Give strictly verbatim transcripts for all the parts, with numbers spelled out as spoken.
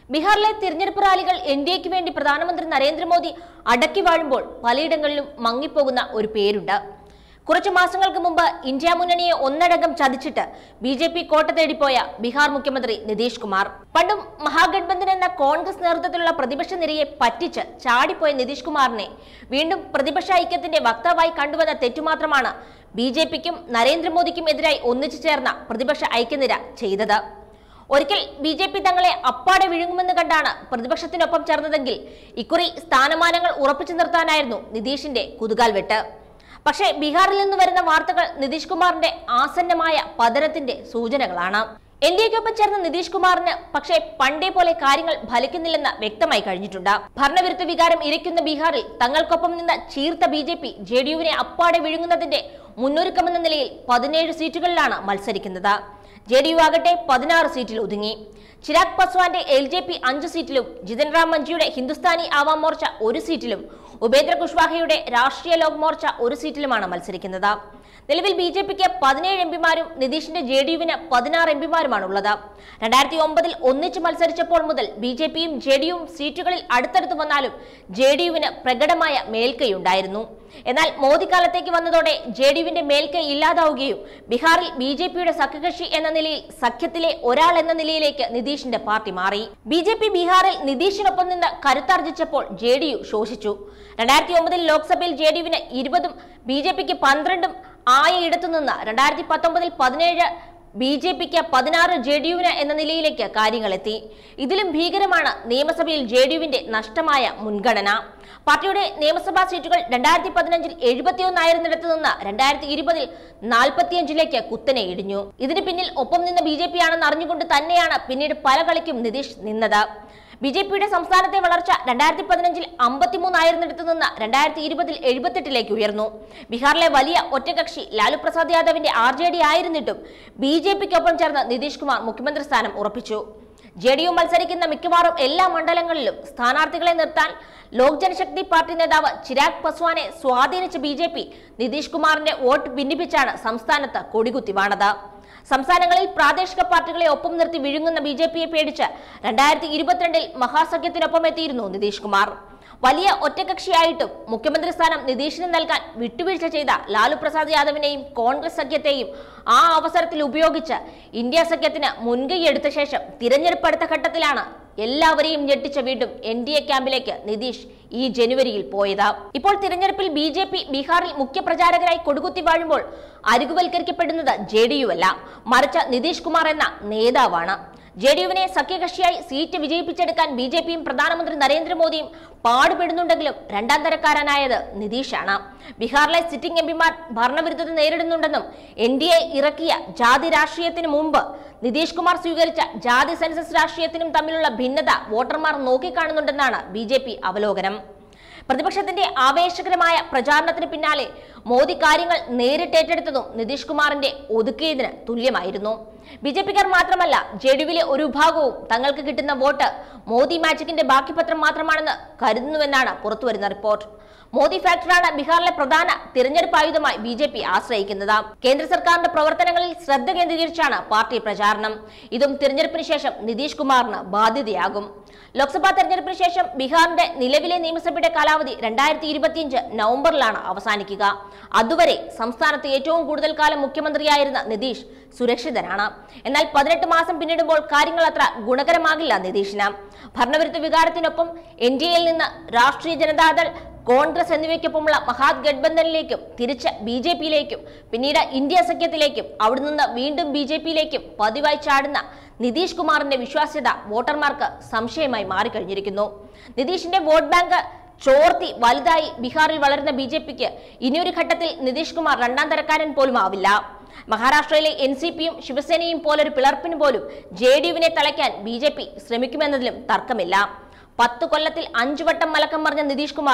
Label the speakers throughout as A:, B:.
A: ബീഹാറിലെ തിരഞ്ഞെടുപ്പ് റാലികൾ എൻ ഡി എക്ക് വേണ്ടി പ്രധാനമന്ത്രി നരേന്ദ്രമോദി അടക്കി വാഴുമ്പോൾ പലയിടങ്ങളിലും മങ്ങിപ്പോകുന്ന ഒരു പേരുണ്ട്. കുറച്ചു മാസങ്ങൾക്ക് മുമ്പ് ഇന്ത്യ മുന്നണിയെ ഒന്നടങ്കം ചതിച്ചിട്ട് ബി ജെ പി കോട്ട തേടിപ്പോയ ബീഹാർ മുഖ്യമന്ത്രി നിതീഷ് കുമാർ. പണ്ടും മഹാഗഡ്ബന്ധൻ എന്ന കോൺഗ്രസ് നേതൃത്വത്തിലുള്ള പ്രതിപക്ഷ നിരയെ പറ്റിച്ച് ചാടിപ്പോയ നിതീഷ് കുമാറിനെ വീണ്ടും പ്രതിപക്ഷ ഐക്യത്തിന്റെ വക്താവായി കണ്ടുവന്ന തെറ്റുമാത്രമാണ് ബി ജെ പിക്കും നരേന്ദ്രമോദിക്കും എതിരായി ഒന്നിച്ചു ചേർന്ന പ്രതിപക്ഷ ഐക്യനിര ചെയ്തത്. ഒരിക്കൽ ബി ജെ പി തങ്ങളെ അപ്പാടെ വിഴുങ്ങുമെന്ന് കണ്ടാണ് പ്രതിപക്ഷത്തിനൊപ്പം ചേർന്നതെങ്കിൽ ഇക്കുറി സ്ഥാനമാനങ്ങൾ ഉറപ്പിച്ചു നിർത്താനായിരുന്നു നിതീഷിന്റെ കുതുകാൽ വെട്ട്. പക്ഷേ ബീഹാറിൽ നിന്ന് വരുന്ന വാർത്തകൾ നിതീഷ് കുമാറിന്റെ ആസന്നമായ പതനത്തിന്റെ സൂചനകളാണ്. എൻ ഡി എക്കൊപ്പം ചേർന്ന നിതീഷ് കുമാറിന് പക്ഷേ പണ്ടേ പോലെ കാര്യങ്ങൾ ഫലിക്കുന്നില്ലെന്ന് വ്യക്തമായി കഴിഞ്ഞിട്ടുണ്ട്. ഭരണവിരുദ്ധ വികാരം ഇരയ്ക്കുന്ന ബീഹാറിൽ തങ്ങൾക്കൊപ്പം നിന്ന ചീർത്ത B J P J D യുവിനെ അപ്പാടെ വിഴുങ്ങുന്നതിന്റെ മുന്നൊരുക്കമെന്ന നിലയിൽ പതിനേഴ് സീറ്റുകളിലാണ് മത്സരിക്കുന്നത്. ജെ ഡി യു ആകട്ടെ പതിനാറ് സീറ്റിൽ ഒതുങ്ങി. ചിരാഗ് പസ്വാന്റെ എൽ ജെ പി അഞ്ച് സീറ്റിലും ജിതൻ റാം മഞ്ജിയുടെ ഹിന്ദുസ്ഥാനി ആവാം മോർച്ച ഒരു സീറ്റിലും ഉപേന്ദ്ര കുഷ്വാഹയുടെ രാഷ്ട്രീയ ലോക് മോർച്ച ഒരു സീറ്റിലുമാണ് മത്സരിക്കുന്നത്. നിലവിൽ ബി ജെ പിക്ക് പതിനേഴ് എം പിമാരും നിതീഷിന്റെ ജെ ഡി യുവിന് പതിനാറ് എം പിമാരുമാണുള്ളത്. രണ്ടായിരത്തി ഒമ്പതിൽ ഒന്നിച്ച് മത്സരിച്ചപ്പോൾ മുതൽ ബി ജെ പിയും ജെ ഡി യുവും സീറ്റുകളിൽ അടുത്തടുത്ത് വന്നാലും ജെ ഡി യുവിന് പ്രകടമായ മേൽക്കൈയുണ്ടായിരുന്നു. എന്നാൽ മോദി കാലത്തേക്ക് വന്നതോടെ ജെ ഡി യുവിന്റെ മേൽക്കൈ ഇല്ലാതാവുകയും ബീഹാറിൽ ബി ജെ പിയുടെ സഖ്യകക്ഷി എന്ന നിലയിൽ സഖ്യത്തിലെ ഒരാൾ എന്ന നിലയിലേക്ക് നിതീഷിന്റെ പാർട്ടി മാറി. ബി ജെ പി ബീഹാറിൽ നിതീഷിനൊപ്പം നിന്ന് കരുത്താർജിച്ചപ്പോൾ ജെ ഡി യു ശോഷിച്ചു. രണ്ടായിരത്തി ഒമ്പതിൽ ലോക്സഭയിൽ ജെ ഡി യുവിന് ഇരുപതും ബി ജെ പിക്ക് പന്ത്രണ്ടും ആയ ഇടത്തുനിന്ന് രണ്ടായിരത്തി പത്തൊമ്പതിൽ പതിനേഴ് ബി ജെ പിക്ക് പതിനാറ് ജെ ഡി യുവിന് എന്ന നിലയിലേക്ക് കാര്യങ്ങളെത്തി. ഇതിലും ഭീകരമാണ് നിയമസഭയിൽ ജെ ഡി യുവിന്റെ നഷ്ടമായ മുൻഗണന. പാർട്ടിയുടെ നിയമസഭാ സീറ്റുകൾ രണ്ടായിരത്തി പതിനഞ്ചിൽ എഴുപത്തിയൊന്നായിരുന്നിടത്ത് നിന്ന് രണ്ടായിരത്തി ഇരുപതിൽ നാൽപ്പത്തിയഞ്ചിലേക്ക് കുത്തനെ ഇടിഞ്ഞു. ഇതിന് പിന്നിൽ ഒപ്പം നിന്ന ബി ജെ പി ആണെന്ന് അറിഞ്ഞുകൊണ്ട് തന്നെയാണ് പിന്നീട് പല കളിക്കും നിതീഷ് നിന്നത്. ബി ജെ പിയുടെ സംസ്ഥാനത്തെ വളർച്ച രണ്ടായിരത്തി പതിനഞ്ചിൽ അമ്പത്തിമൂന്നായിരുന്നിടത്ത് നിന്ന് രണ്ടായിരത്തി ഇരുപതിൽ എഴുപത്തെട്ടിലേക്ക് ഉയർന്നു. ബീഹാറിലെ വലിയ ഒറ്റകക്ഷി ലാലു പ്രസാദ് യാദവിന്റെ ആർ ജെ ഡി ആയിരുന്നിട്ടും ബി ജെ പിക്കൊപ്പം ചേർന്ന് നിതീഷ് കുമാർ മുഖ്യമന്ത്രി സ്ഥാനം ഉറപ്പിച്ചു. ജെ ഡി യു മത്സരിക്കുന്ന മിക്കവാറും എല്ലാ മണ്ഡലങ്ങളിലും സ്ഥാനാർത്ഥികളെ നിർത്താൻ ലോക് ജനശക്തി പാർട്ടി നേതാവ് ചിരാഗ് പസ്വാനെ സ്വാധീനിച്ച ബി ജെ പി നിതീഷ് കുമാറിന്റെ വോട്ട് ഭിന്നിപ്പിച്ചാണ് സംസ്ഥാനത്ത് കൊടികുത്തി വാണത്. സംസ്ഥാനങ്ങളിൽ പ്രാദേശിക പാർട്ടികളെ ഒപ്പം നിർത്തി വിഴുങ്ങുന്ന ബി ജെ പിയെ പേടിച്ച് രണ്ടായിരത്തി ഇരുപത്തിരണ്ടിൽ മഹാസഖ്യത്തിനൊപ്പം എത്തിയിരുന്നു നിതീഷ് കുമാർ. വലിയ ഒറ്റകക്ഷിയായിട്ടും മുഖ്യമന്ത്രി സ്ഥാനം നിതീഷിന് നൽകാൻ വിട്ടുവീഴ്ച ചെയ്ത ലാലു പ്രസാദ് യാദവിനെയും കോൺഗ്രസ് സഖ്യത്തെയും ആ അവസരത്തിൽ ഉപയോഗിച്ച് ഇന്ത്യ സഖ്യത്തിന് മുൻകൈ എടുത്ത ശേഷം തിരഞ്ഞെടുപ്പ് അടുത്ത ഘട്ടത്തിലാണ് എല്ലാവരെയും ഞെട്ടിച്ച വീണ്ടും എൻ ഡി എ ക്യാമ്പിലേക്ക് നിതീഷ് ഈ ജനുവരിയിൽ പോയത്. ഇപ്പോൾ തിരഞ്ഞെടുപ്പിൽ ബി ജെ പി ബീഹാറിൽ മുഖ്യ പ്രചാരകരായി കൊടുകുത്തി വാഴുമ്പോൾ അരികുവൽക്കരിക്കപ്പെടുന്നത് ജെ ഡി യു അല്ല, മറിച്ച് നിതീഷ് കുമാർ എന്ന നേതാവാണ്. ജെ ഡി യുവിനെ സഖ്യകക്ഷിയായി സീറ്റ് വിജയിപ്പിച്ചെടുക്കാൻ ബി ജെ പിയും പ്രധാനമന്ത്രി നരേന്ദ്രമോദിയും പാടുപെടുന്നുണ്ടെങ്കിലും രണ്ടാം തരക്കാരനായത് നിതീഷാണ്. ബീഹാറിലെ സിറ്റിംഗ് എം പിമാർ ഭരണവിരുദ്ധത നേരിടുന്നുണ്ടെന്നും എൻ ഡി എ ഇറക്കിയ ജാതി രാഷ്ട്രീയത്തിന് മുമ്പ് നിതീഷ് കുമാർ സ്വീകരിച്ച ജാതി സെൻസസ് രാഷ്ട്രീയത്തിനും തമ്മിലുള്ള ഭിന്നത വോട്ടർമാർ നോക്കിക്കാണുന്നുണ്ടെന്നാണ് ബി ജെ പി അവലോകനം. പ്രതിപക്ഷത്തിന്റെ ആവേശകരമായ പ്രചാരണത്തിന് പിന്നാലെ മോദി കാര്യങ്ങൾ നേരിട്ടേറ്റെടുത്തതും നിതീഷ് കുമാറിന്റെ ഒതുക്കിയതിന് തുല്യമായിരുന്നു. ബി ജെ പിക്കാർ മാത്രമല്ല ജെ ഡി യുവിലെ ഒരു വിഭാഗവും തങ്ങൾക്ക് കിട്ടുന്ന വോട്ട് മോദി മാജിക്കിന്റെ ബാക്കിപത്രം മാത്രമാണെന്ന് കരുതുന്നുവെന്നാണ് പുറത്തുവരുന്ന റിപ്പോർട്ട്. മോദി ഫാക്ടറാണ് ബീഹാറിലെ പ്രധാന തിരഞ്ഞെടുപ്പ് ആയുധമായി ബി ജെ പി ആശ്രയിക്കുന്നത്. കേന്ദ്ര സർക്കാരിന്റെ പ്രവർത്തനങ്ങളിൽ ശ്രദ്ധ കേന്ദ്രീകരിച്ചാണ് പാർട്ടി പ്രചാരണം. ഇതും തിരഞ്ഞെടുപ്പിന് ശേഷം നിതീഷ് കുമാറിന് ബാധ്യതയാകും. ലോക്സഭാ തെരഞ്ഞെടുപ്പിന് ശേഷം ബീഹാറിന്റെ നിലവിലെ നിയമസഭയുടെ കാലാവധി രണ്ടായിരത്തി ഇരുപത്തിയഞ്ച് നവംബറിലാണ് അവസാനിക്കുക. അതുവരെ സംസ്ഥാനത്ത് ഏറ്റവും കൂടുതൽ കാലം മുഖ്യമന്ത്രിയായിരുന്ന നിതീഷ് സുരക്ഷിതനാണ്. എന്നാൽ പതിനെട്ട് മാസം പിന്നിടുമ്പോൾ കാര്യങ്ങൾ അത്ര ഗുണകരമാകില്ല നിതീഷിന്. ഭരണവിരുദ്ധ വികാരത്തിനൊപ്പം എൻ ഡി എയിൽ നിന്ന് രാഷ്ട്രീയ ജനതാദൾ, കോൺഗ്രസ് എന്നിവയ്ക്കൊപ്പമുള്ള മഹാഗഡ്ബന്ധനിലേക്കും തിരിച്ച് ബി ജെ പിയിലേക്കും പിന്നീട് ഇന്ത്യ സഖ്യത്തിലേക്കും അവിടെ നിന്ന് വീണ്ടും ബി ജെ പിയിലേക്കും പതിവായി ചാടുന്ന നിതീഷ് കുമാറിന്റെ വിശ്വാസ്യത വോട്ടർമാർക്ക് സംശയമായി മാറിക്കഴിഞ്ഞിരിക്കുന്നു. നിതീഷിന്റെ വോട്ട് ബാങ്ക് ചോർത്തി വലുതായി ബീഹാറിൽ വളരുന്ന ബി ജെ പിക്ക് ഇനിയൊരു ഘട്ടത്തിൽ നിതീഷ് കുമാർ രണ്ടാം തരക്കാരൻ പോലും ആവില്ല. മഹാരാഷ്ട്രയിലെ എൻ സി പിയും ശിവസേനയും പോലൊരു പിളർപ്പിന് പോലും ജെ ഡി യുവിനെ തളയ്ക്കാൻ ബി ജെ പി ശ്രമിക്കുമെന്നതിലും തർക്കമില്ല. പത്ത് കൊല്ലത്തിൽ അഞ്ചു വട്ടം മലക്കം മറിഞ്ഞ നിതീഷ് കുമാർ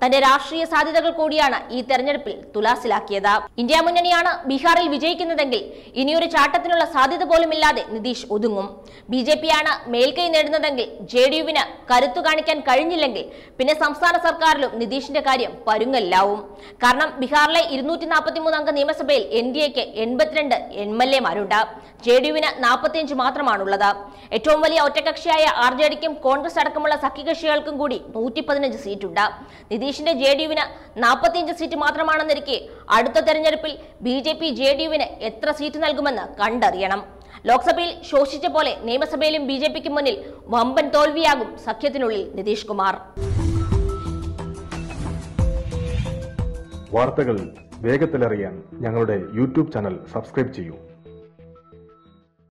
A: തന്റെ രാഷ്ട്രീയ സാധ്യതകൾ കൂടിയാണ് ഈ തെരഞ്ഞെടുപ്പിൽ തുലാസിലാക്കിയത്. ഇന്ത്യ മുന്നണിയാണ് ബീഹാറിൽ വിജയിക്കുന്നതെങ്കിൽ ഇനിയൊരു ചാട്ടത്തിനുള്ള സാധ്യത പോലുമില്ലാതെ നിതീഷ് ഒതുങ്ങും. ബി ജെ പിയാണ് മേൽക്കൈ നേടുന്നതെങ്കിൽ ജെ ഡി യുവിന് കരുത്തു കാണിക്കാൻ കഴിഞ്ഞില്ലെങ്കിൽ പിന്നെ സംസ്ഥാന സർക്കാരിലും നിതീഷിന്റെ കാര്യം പരുങ്ങലിലാവും. കാരണം ബീഹാറിലെ ഇരുന്നൂറ്റി നാൽപ്പത്തി മൂന്ന് അംഗ നിയമസഭയിൽ എൻ ഡി എക്ക് എൺപത്തിരണ്ട് എം എൽ എമാരുണ്ട്. ജെ ഡി യുവിന് നാൽപ്പത്തിയഞ്ച് മാത്രമാണുള്ളത്. ഏറ്റവും വലിയ ഒറ്റകക്ഷിയായ ആർ ജെ ഡിക്കും കോൺഗ്രസ് അടക്കമുള്ള സഖ്യകക്ഷികൾക്കും കൂടി നൂറ്റി പതിനഞ്ച് സീറ്റുണ്ട്. നിതീഷിന്റെ ജെ ഡി യുവിന് നാൽപ്പത്തിയഞ്ച് സീറ്റ് മാത്രമാണെന്നിരിക്കെ അടുത്ത തെരഞ്ഞെടുപ്പിൽ B J P J D യുവിന് എത്ര സീറ്റ് നൽകുമെന്ന് കണ്ടറിയണം. ലോക്സഭയിൽ ശോഷിച്ച പോലെ നിയമസഭയിലും ബി ജെ പിക്ക് മുന്നിൽ വമ്പൻ തോൽവിയാകും സഖ്യത്തിനുള്ളിൽ നിതീഷ് കുമാർ.
B: വാർത്തകൾ വേഗത്തിലറിയാൻ ഞങ്ങളുടെ യൂട്യൂബ് ചാനൽ സബ്സ്ക്രൈബ് ചെയ്യൂ.